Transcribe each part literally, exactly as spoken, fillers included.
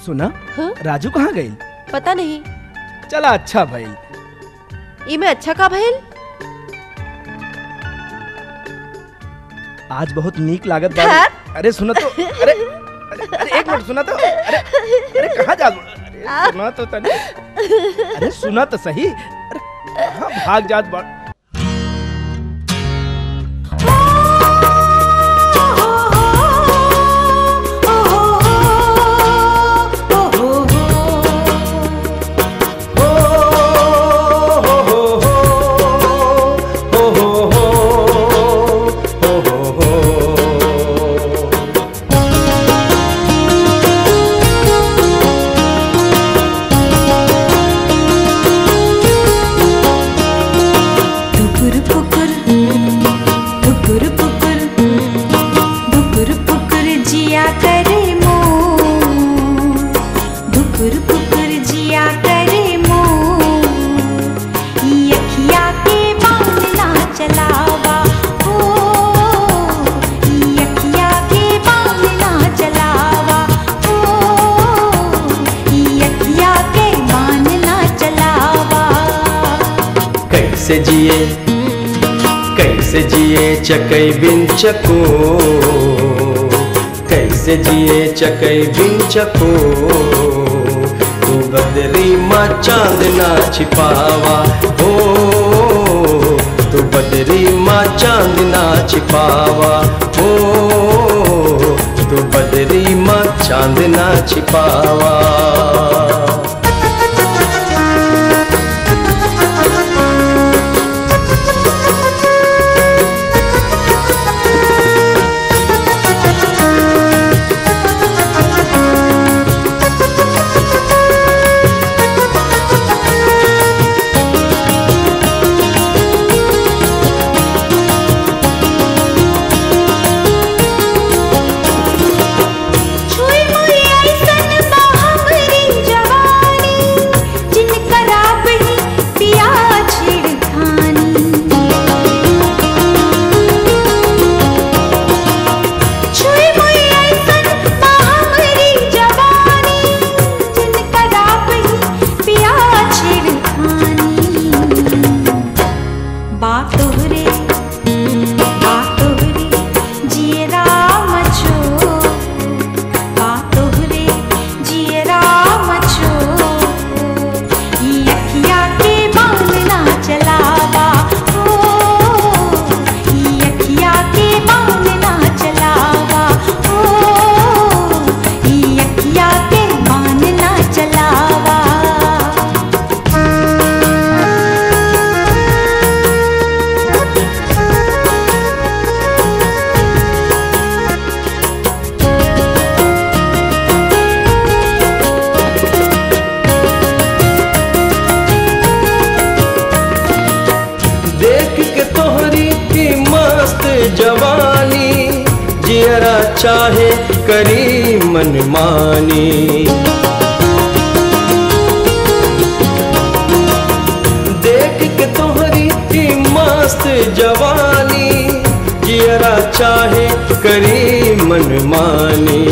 सुना हाँ? राजू कहाँ गई? पता नहीं। चला अच्छा भइल। इमे अच्छा का भइल? आज बहुत नीक लागत बा। हाँ? अरे सुना तो, अरे अरे, अरे एक मिनट सुना तो, अरे अरे कहाँ जा? अरे सुना तो तनी, अरे सुना तो सही। अरे कहाँ भाग जात बा? कैसे जिए कैसे जिए चकई बिन चको, कैसे जिए चकई बिन चको, तू बदरी माँ चांद ना छिपावा हो, तू बदरी माँ चांद ना छिपावा हो, तू बदरी माँ चांद ना छिपावा। जवानी जियरा चाहे करी मनमानी, देख के तोहरी की मस्त जवानी जियरा चाहे करी मनमानी।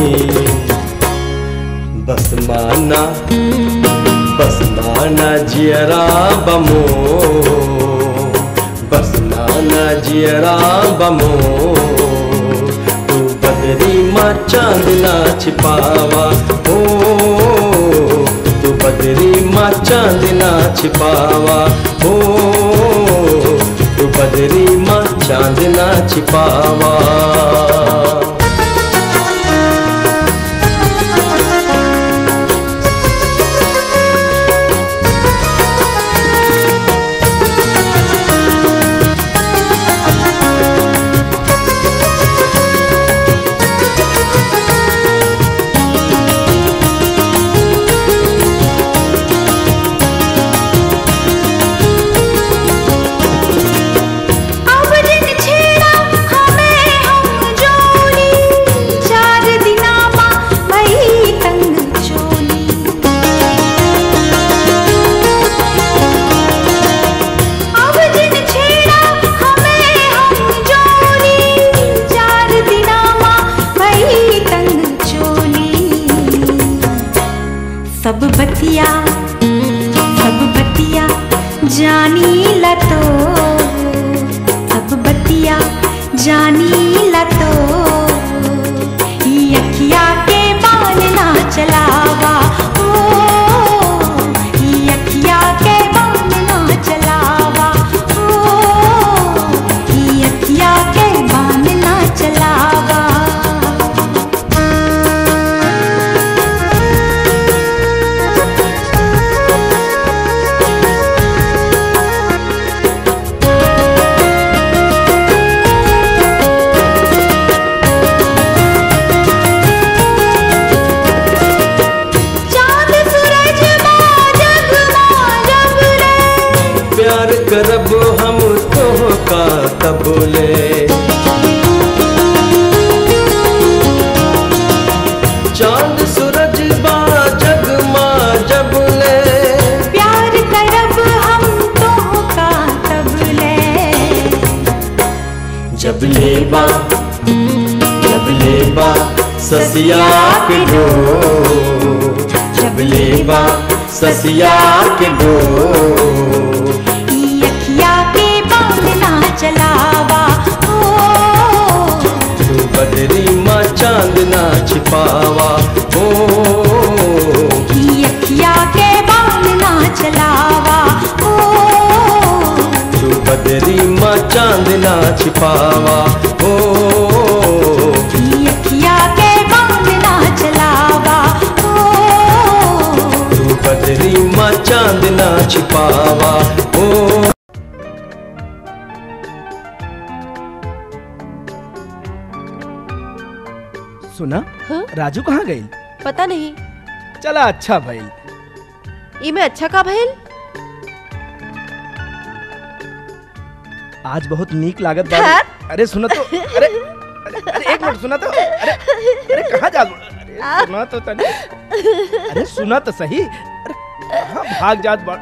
बस माना बस माना जियरा बमो, बस माना जियरा बमो, तू बदरी माँ चांद ना छिपावा हो, तू बदरी माँ चांद ना छिपावा हो, तू बदरी माँ चांद ना छिपावा। अब दिन छेड़ा हमें हम जोड़ी, सब बतिया सब बतिया जानी ला तो सब बतिया जानी ला तो ई अखिया के बाल ना चलावा ओ ई अखिया के बाल ना चलावा ओ ई अखिया के बाल ना चलावा। करब हम तो का तबले चांद सूरज बा जगमा जबले प्यार करब हम तो का तबले जबले बा जबले बा ससिया के डो जबले बा ससिया के डो चलावा ओ तू बदरी माँ चांद ना छिपावा ओ की अखिया के बाल ना चलावा ओ तू बदरी माँ चांद ना छिपावा ओ की अखिया के बाल ना चलावा ओ तू बदरी माँ चांद ना छिपावा ओ। सुना हाँ? राजू कहाँ गई? पता नहीं। चला अच्छा भइल। इमे अच्छा का भइल? आज बहुत नीक लागत बा। हाँ? अरे सुना तो अरे अरे, अरे एक मिनट सुना तो अरे अरे कहाँ जा अरे सुना तो तनी अरे सुना तो सही अरे कहाँ भाग जात बा।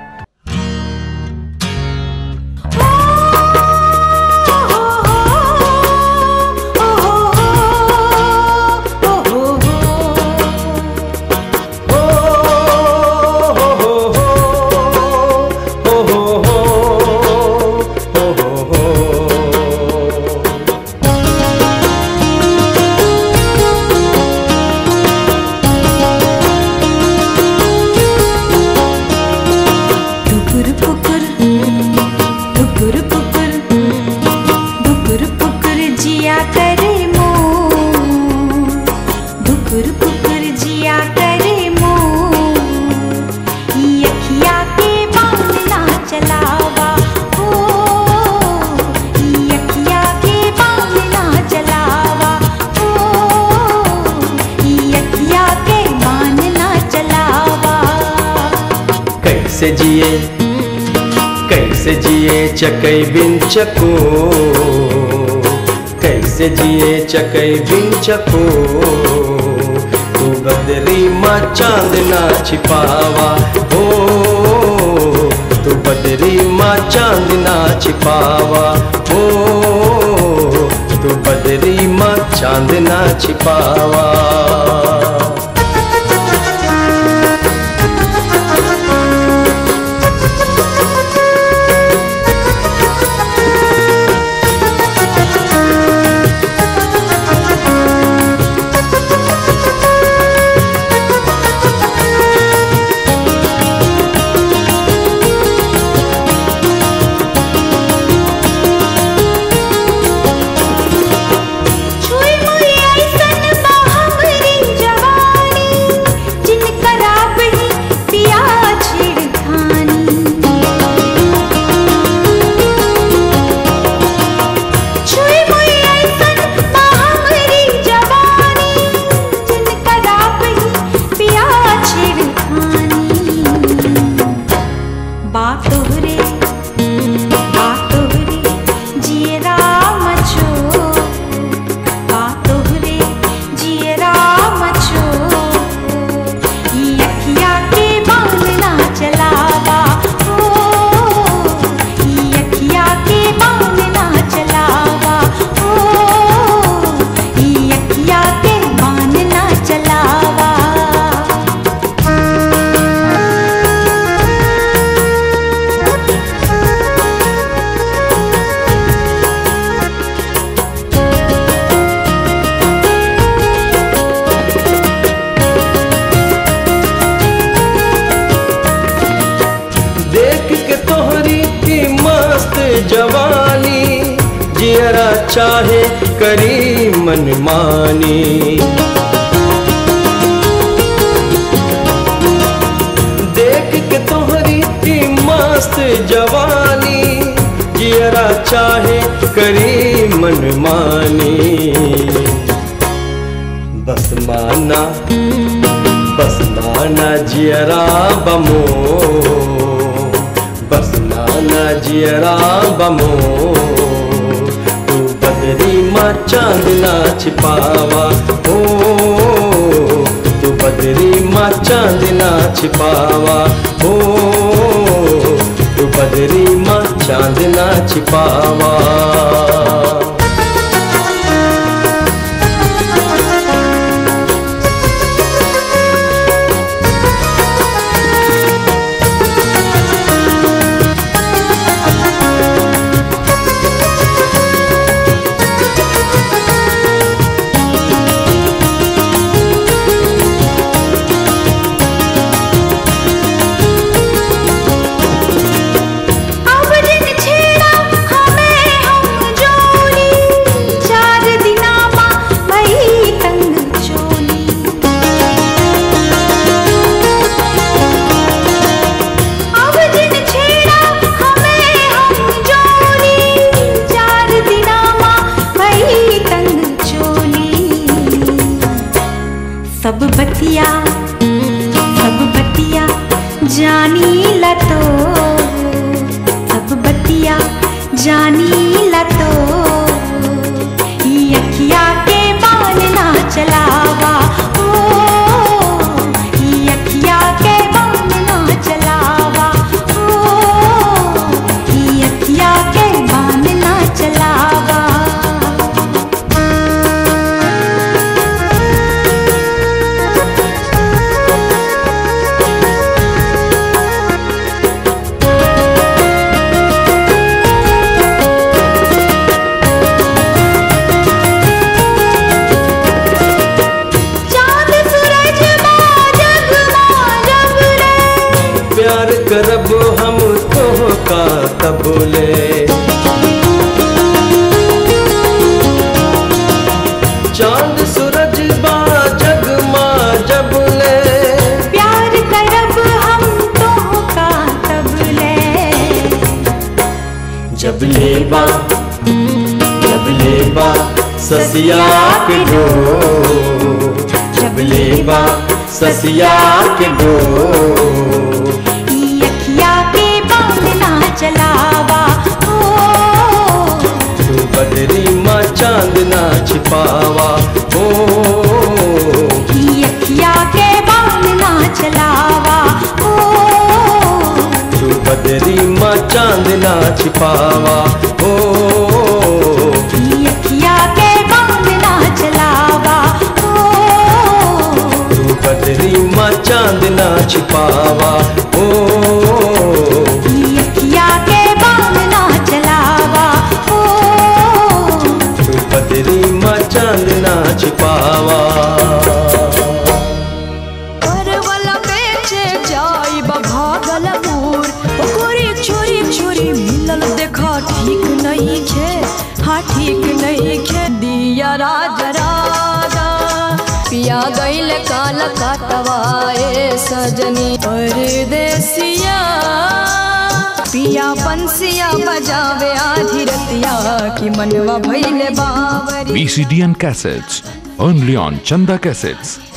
कैसे जिए कैसे जिए चकै बिन चको कैसे जिए चकै बिन चको तू बदरी माँ चांद ना छिपावा हो तू बदरी माँ चांद ना छिपावा हो तू बदरी माँ चांद ना छिपावा। छुई मुई ऐसन बाहरी जा जियरा चाहे करी मनमानी। देख के तोहरी की मस्त जवानी, जियरा चाहे करी मनमानी। बस माना बस माना जियरा बमो, बस माना जियरा बमो। तू बदरी माँ चांद ना छिपावा, ओ तू बदरी माँ चांद ना छिपावा, ओ तू बदरी माँ चांद ना छिपावा। सब बतिया सब बतिया जानी लतो, सब बतिया जानी लतो। ये अखिया के बाल ना चलावा, ओ ये अखिया के बाल ना चलावा, ओ ये अखिया के बाल ना चलावा। प्यार करब हम तोहका तबले, चांद सूरज बा जगमा जबले। प्यार करब हम तोहका तबले, जबले बा जबले बा ससिया के डोर, जबले बा ससिया के डोर। चलावा, ओ तू बदरी माँ चांद ना छिपावा, ओ ये अखिया के बाल ना चलावा, ओ तू बदरी माँ चांद ना छिपावा, ओ ये अखिया के बाल ना चलावा, ओ तू बदरी माँ चांद ना छिपावा, ओ चांद ना छिपावा। परवला बेचे जाई भागलपुर, ओकरी चोरी चोरी मिलल देखा ठीक नहीं खे, हाँ ठीक नहीं खे। दिया राज राजा पिया गईल काल काटवाए सजनी परदेसिया, पिया बंसिया बजावे आधी रतिया की मनवा भइले बावरी। V C D and cassettes only on Chanda Cassettes.